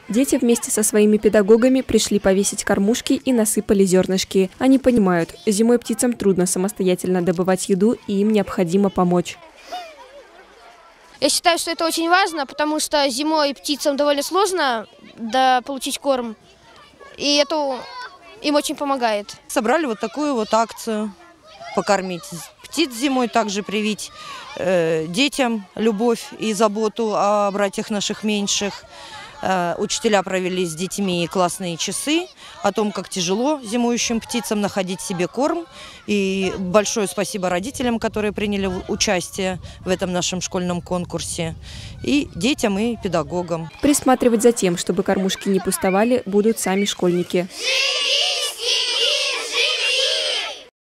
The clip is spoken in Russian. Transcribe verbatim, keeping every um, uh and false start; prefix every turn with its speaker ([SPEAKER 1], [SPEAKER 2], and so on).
[SPEAKER 1] Дети вместе со своими педагогами пришли повесить кормушки и насыпали зернышки. Они понимают, зимой птицам трудно самостоятельно добывать еду, и им необходимо помочь.
[SPEAKER 2] Я считаю, что это очень важно, потому что зимой птицам довольно сложно да, получить корм, и это им очень помогает.
[SPEAKER 3] Собрали вот такую вот акцию покормить птиц зимой, также привить э, детям любовь и заботу о братьях наших меньших. Э, учителя провели с детьми классные часы о том, как тяжело зимующим птицам находить себе корм. И большое спасибо родителям, которые приняли участие в этом нашем школьном конкурсе, и детям, и педагогам.
[SPEAKER 1] Присматривать за тем, чтобы кормушки не пустовали, будут сами школьники.
[SPEAKER 4] Живи,